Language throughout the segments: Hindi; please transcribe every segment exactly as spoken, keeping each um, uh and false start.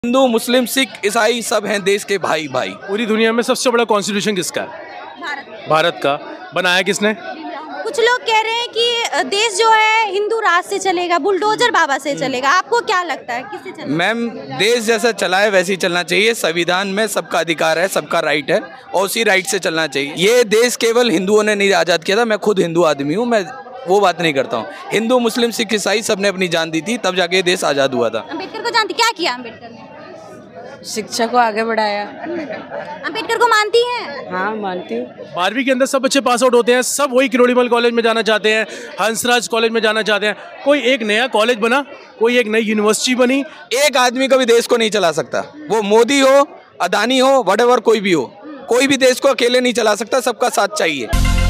हिंदू, मुस्लिम, सिख, ईसाई सब हैं देश के भाई भाई। पूरी दुनिया में सबसे बड़ा कॉन्स्टिट्यूशन किसका है? भारत भारत का। बनाया किसने? कुछ लोग कह रहे हैं कि देश जो है हिंदू राज से चलेगा, बुलडोजर बाबा से चलेगा। आपको क्या लगता है किससे चलेगा? मैम, देश जैसा चला है वैसे ही चलना चाहिए। संविधान में सबका अधिकार है, सबका राइट है और उसी राइट से चलना चाहिए। ये देश केवल हिंदुओं ने नहीं आज़ाद किया था। मैं खुद हिंदू आदमी हूँ, मैं वो बात नहीं करता हूँ। हिंदू, मुस्लिम, सिख, ईसाई सबने अपनी जान दी थी, तब जाके ये देश आज़ाद हुआ था। अम्बेडकर को जानती, क्या किया अम्बेडकर ने? शिक्षा को आगे बढ़ाया। अम्बेडकर को मानती हैं? हाँ, मानती हूँ। बारहवीं के अंदर सब बच्चे पास आउट होते हैं, सब वही किरोड़ीमल कॉलेज में जाना चाहते हैं, हंसराज कॉलेज में जाना चाहते हैं। कोई एक नया कॉलेज बना, कोई एक नई यूनिवर्सिटी बनी। एक आदमी कभी देश को नहीं चला सकता, वो मोदी हो, अदानी हो, व्हाटएवर कोई भी हो। कोई भी देश को अकेले नहीं चला सकता, सबका साथ चाहिए।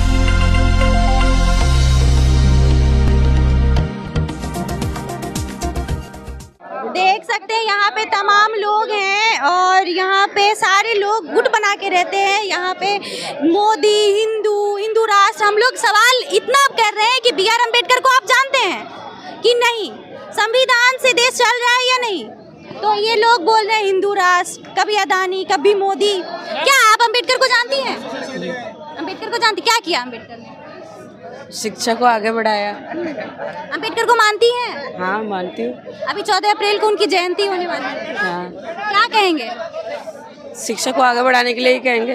देख सकते हैं यहाँ पे तमाम लोग हैं और यहाँ पे सारे लोग गुट बना के रहते हैं। यहाँ पे मोदी, हिंदू, हिंदू राष्ट्र। हम लोग सवाल इतना कर रहे हैं कि बी आर अम्बेडकर को आप जानते हैं कि नहीं? संविधान से देश चल रहा है या नहीं? तो ये लोग बोल रहे हैं हिंदू राष्ट्र, कभी अदानी, कभी मोदी। क्या आप अम्बेडकर को जानती हैं? अम्बेडकर को जानती, क्या किया अम्बेडकर ने? शिक्षा को आगे बढ़ाया। अम्बेडकर को मानती हैं? हाँ, मानती हूँ। अभी चौदह अप्रैल को उनकी जयंती होने वाली है। हाँ, क्या कहेंगे? शिक्षा को आगे बढ़ाने के लिए ही कहेंगे।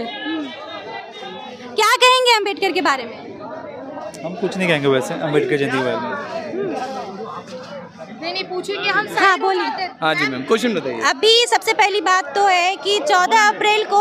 क्या कहेंगे अम्बेडकर के बारे में? हम कुछ नहीं कहेंगे वैसे अम्बेडकर जयंती के बारे में। नहीं नहीं पूछिए कि हम। हाँ बोलिए। हाँ जी मैम, क्वेश्चन बताइए। अभी सबसे पहली बात तो है कि चौदह अप्रैल को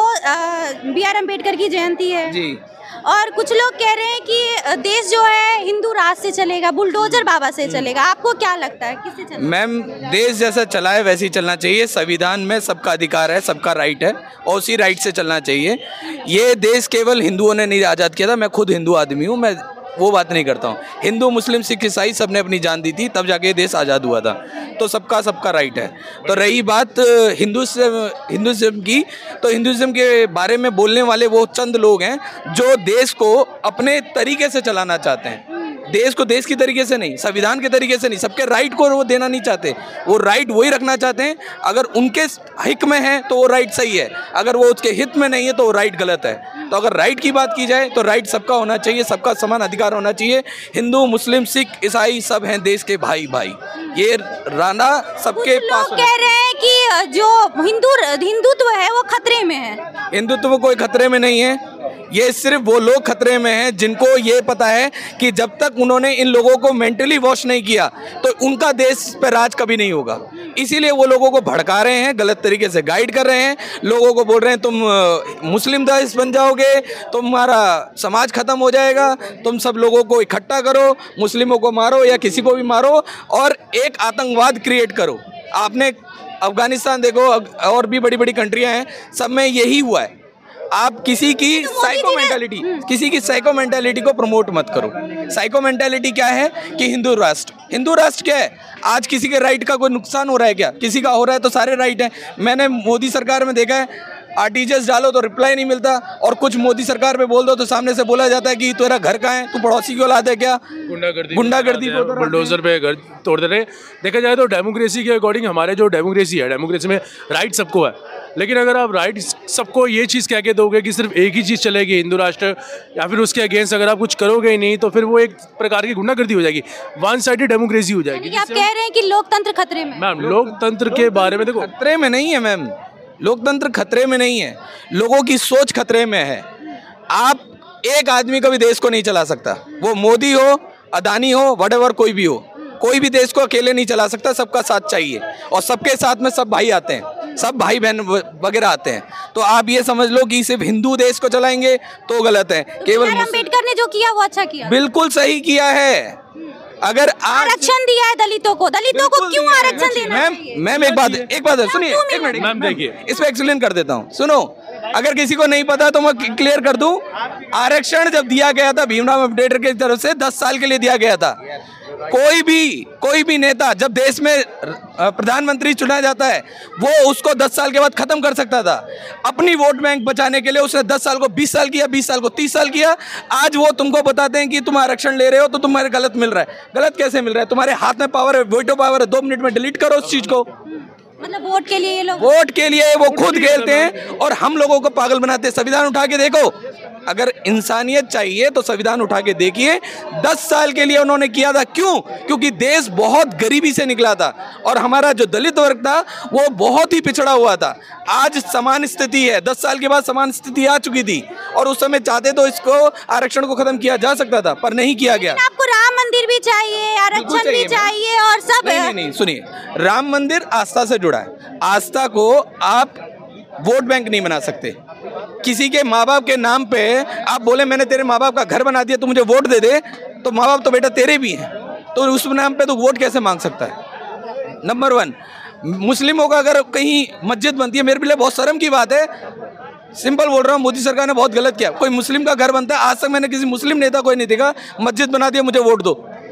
बी आर अम्बेडकर की जयंती है जी। और कुछ लोग कह रहे हैं कि देश जो है हिंदू राज से चलेगा, बुलडोजर बाबा से चलेगा। आपको क्या लगता है किससे चलेगा? मैम, देश जैसा चला है वैसे ही चलना चाहिए। संविधान में सबका अधिकार है, सबका राइट है और उसी राइट से चलना चाहिए। ये देश केवल हिंदुओं ने नहीं आज़ाद किया था। मैं खुद हिंदू आदमी हूँ, मैं वो बात नहीं करता हूँ। हिंदू, मुस्लिम, सिख, ईसाई सबने अपनी जान दी थी, तब जाके ये देश आज़ाद हुआ था। तो सबका सबका राइट है। तो रही बात हिंदुज़्म हिंदुज़्म की, तो हिंदुज़्म के बारे में बोलने वाले वो चंद लोग हैं जो देश को अपने तरीके से चलाना चाहते हैं। देश को देश की तरीके से नहीं, संविधान के तरीके से नहीं, सबके राइट को वो देना नहीं चाहते। वो राइट वही रखना चाहते हैं। अगर उनके हित में है तो वो राइट सही है, अगर वो उसके हित में नहीं है तो वो राइट गलत है। तो अगर राइट की बात की जाए तो राइट सबका होना चाहिए, सबका समान अधिकार होना चाहिए। हिंदू, मुस्लिम, सिख, ईसाई सब हैं देश के भाई भाई। ये राना सबके पास। लोग कह रहे हैं कि जो हिंदू हिंदुत्व है वो खतरे में है। हिंदुत्व कोई खतरे में नहीं है। ये सिर्फ वो लोग खतरे में हैं जिनको ये पता है कि जब तक उन्होंने इन लोगों को मेंटली वॉश नहीं किया तो उनका देश पर राज कभी नहीं होगा। इसीलिए वो लोगों को भड़का रहे हैं, गलत तरीके से गाइड कर रहे हैं। लोगों को बोल रहे हैं तुम मुस्लिम देश बन जाओगे, तुम्हारा समाज खत्म हो जाएगा, तुम सब लोगों को इकट्ठा करो, मुस्लिमों को मारो या किसी को भी मारो और एक आतंकवाद क्रिएट करो। आपने अफगानिस्तान देखो और भी बड़ी बड़ी कंट्रियाँ हैं, सब में यही हुआ है। आप किसी की साइको मेंटालिटी किसी की साइको मेंटालिटी को प्रमोट मत करो। साइको मेंटालिटी क्या है कि हिंदू राष्ट्र हिंदू राष्ट्र क्या है? आज किसी के राइट का कोई नुकसान हो रहा है क्या? किसी का हो रहा है तो सारे राइट हैं। मैंने मोदी सरकार में देखा है, आर टी जी एस डालो तो रिप्लाई नहीं मिलता और कुछ मोदी सरकार पे बोल दो तो सामने से बोला जाता है कि तेरा घर कहाँ है, तू पड़ोसी की औलाद है क्या? गुंडागर्दी गुंडागर्दी बुलडोजर पे घर तोड़ दे रहे। देखा जाए तो डेमोक्रेसी के अकॉर्डिंग हमारे जो डेमोक्रेसी है, डेमोक्रेसी में राइट सबको है। लेकिन अगर आप राइट सबको ये चीज़ कह के दोगे कि सिर्फ एक ही चीज़ चलेगी हिंदू राष्ट्र, या फिर उसके अगेंस्ट अगर आप कुछ करोगे ही नहीं तो फिर वो एक प्रकार की गुंडागर्दी हो जाएगी, वन साइडेड डेमोक्रेसी हो जाएगी। आप कह रहे हैं कि लोकतंत्र खतरे में? मैम, लोकतंत्र के बारे में देखो, खतरे में नहीं है मैम, लोकतंत्र खतरे में नहीं है, लोगों की सोच खतरे में है। आप एक आदमी कभी देश को नहीं चला सकता, वो मोदी हो, अदानी हो, व्हाटएवर कोई भी हो। कोई भी देश को अकेले नहीं चला सकता, सबका साथ चाहिए और सबके साथ में सब भाई आते हैं, सब भाई बहन वगैरह आते हैं। तो आप ये समझ लो कि सिर्फ हिंदू देश को चलाएंगे तो गलत है। तो केवल अम्बेडकर ने जो किया वो अच्छा किया, बिल्कुल सही किया है। अगर आरक्षण दिया है दलितों को, दलितों को क्यों आरक्षण देना मैम चाहिए? मैम एक बात एक बात है, सुनिए एक मिनट मैम देखिए, इस पे एक्सप्लेन कर देता हूँ। सुनो, अगर किसी को नहीं पता तो मैं क्लियर कर दूं। आरक्षण जब दिया गया था भीमराव अम्बेडकर की तरफ से दस साल के लिए दिया गया था। कोई भी कोई भी नेता जब देश में प्रधानमंत्री चुना जाता है वो उसको दस साल के बाद खत्म कर सकता था। अपनी वोट बैंक बचाने के लिए उसने दस साल को बीस साल किया, बीस साल को तीस साल किया। आज वो तुमको बताते हैं कि तुम आरक्षण ले रहे हो तो तुम्हारे गलत मिल रहा है। गलत कैसे मिल रहा है? तुम्हारे हाथ में पावर है, वेटो पावर है, दो मिनट में डिलीट करो उस चीज को। मतलब वोट के लिए ये लोग वोट के लिए वो खुद खेलते हैं और हम लोगों को पागल बनाते हैं। संविधान उठा के देखो, अगर इंसानियत चाहिए तो संविधान उठा के देखिए। दस साल के लिए उन्होंने किया था, क्यों? क्योंकि देश बहुत गरीबी से निकला था और हमारा जो दलित वर्ग था वो बहुत ही पिछड़ा हुआ था। आज समान स्थिति है, दस साल के बाद समान स्थिति आ चुकी थी और उस समय चाहते तो इसको आरक्षण को खत्म किया जा सकता था, पर नहीं किया गया। आपको राम मंदिर भी चाहिए, आरक्षण भी चाहिए और सब। नहीं नहीं, नहीं सुनिए, राम मंदिर आस्था से जुड़ा है। आस्था को आप वोट बैंक नहीं बना सकते। किसी के माँ बाप के नाम पे आप बोले मैंने तेरे माँ बाप का घर बना दिया, तू मुझे वोट दे दे, तो माँ बाप तो बेटा तेरे भी हैं, तो उस नाम पे तो वोट कैसे मांग सकता है? नंबर वन, मुस्लिमों का अगर कहीं मस्जिद बनती है, मेरे लिए बहुत शर्म की बात है, सिंपल बोल रहा हूँ, मोदी सरकार ने बहुत गलत किया। कोई मुस्लिम का घर बनता है, आज तक मैंने किसी मुस्लिम नेता कोई नहीं देखा मस्जिद बना दिया मुझे वोट दो।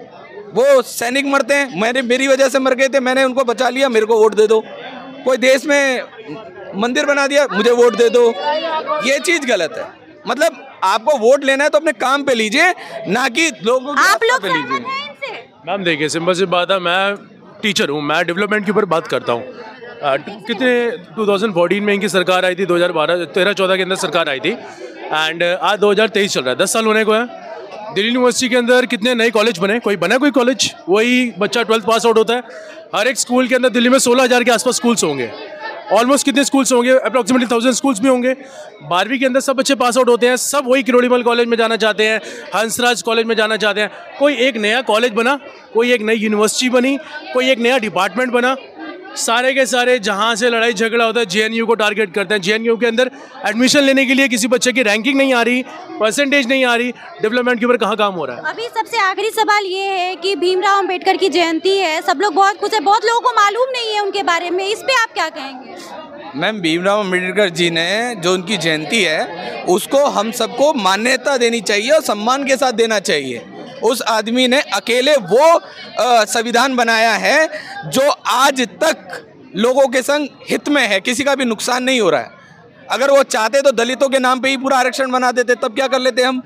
वो सैनिक मरते हैं, मैंने मेरी वजह से मर गए थे, मैंने उनको बचा लिया, मेरे को वोट दे दो। कोई देश में मंदिर बना दिया, मुझे वोट दे दो। ये चीज गलत है। मतलब आपको वोट लेना है तो अपने काम पे लीजिए, ना कि लोगों आप लोग पे लीजिए। मैम देखिए, सिंपल सी बात है, मैं टीचर हूँ, मैं डेवलपमेंट के ऊपर बात करता हूँ। कितने दो हज़ार चौदह में इनकी सरकार आई थी, दो हज़ार बारह तेरह चौदह के अंदर सरकार आई थी, एंड आज दो हज़ार तेईस चल रहा है, दस साल होने को है। दिल्ली यूनिवर्सिटी के अंदर कितने नए कॉलेज बने? कोई बना कोई कॉलेज? वही बच्चा ट्वेल्थ पास आउट होता है। हर एक स्कूल के अंदर दिल्ली में सोलह हज़ार के आसपास स्कूल्स होंगे, ऑलमोस्ट कितने स्कूल्स होंगे? अप्रॉक्सीमेटली थाउजेंड स्कूल्स भी होंगे। बारहवीं के अंदर सब बच्चे पास आउट होते हैं, सब वही किरोड़ीमल कॉलेज में जाना चाहते हैं, हंसराज कॉलेज में जाना चाहते हैं। कोई एक नया कॉलेज बना, कोई एक नई यूनिवर्सिटी बनी, कोई एक नया डिपार्टमेंट बना? सारे के सारे जहाँ से लड़ाई झगड़ा होता है जे एन यू को टारगेट करते हैं। जे एन यू के अंदर एडमिशन लेने के लिए किसी बच्चे की रैंकिंग नहीं आ रही, परसेंटेज नहीं आ रही, डेवलपमेंट के ऊपर कहाँ काम हो रहा है? अभी सबसे आखिरी सवाल ये है कि भीमराव अंबेडकर की जयंती है, सब लोग बहुत खुश है, बहुत लोगों को मालूम नहीं है उनके बारे में, इस पे आप क्या कहेंगे? मैम, भीमराव अम्बेडकर जी ने जो उनकी जयंती है उसको हम सबको मान्यता देनी चाहिए और सम्मान के साथ देना चाहिए। उस आदमी ने अकेले वो संविधान बनाया है जो आज तक लोगों के संग हित में है, किसी का भी नुकसान नहीं हो रहा है। अगर वो चाहते तो दलितों के नाम पे ही पूरा आरक्षण बना देते, तब क्या कर लेते हम?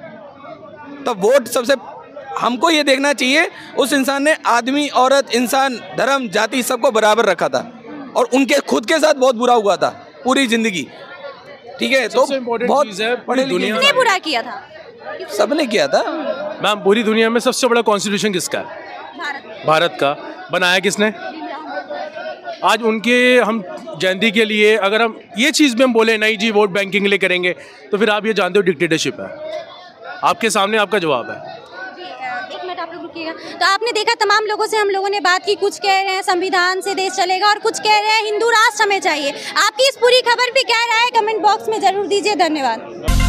तब वोट सबसे हमको ये देखना चाहिए, उस इंसान ने आदमी, औरत, इंसान, धर्म, जाति सबको बराबर रखा था और उनके खुद के साथ बहुत बुरा हुआ था पूरी जिंदगी। ठीक है, तो बहुत पढ़े लिखे बुरा किया था, सबने किया था। मैम, पूरी दुनिया में सबसे बड़ा कॉन्स्टिट्यूशन किसका है? भारत भारत का। बनाया किसने? आज उनके हम जयंती के लिए अगर हम ये चीज़ भी हम बोले नहीं जी वोट बैंकिंग के लिए करेंगे, तो फिर आप ये जानते हो डिक्टेटरशिप है। आपके सामने आपका जवाब है। एक मिनट आप लोग रुकिएगा। तो आपने देखा तमाम लोगों से हम लोगों ने बात की, कुछ कह रहे हैं संविधान से देश चलेगा और कुछ कह रहे हैं हिंदू राष्ट्र हमें चाहिए। आपकी इस पूरी खबर पे क्या राय है कमेंट बॉक्स में जरूर दीजिए। धन्यवाद।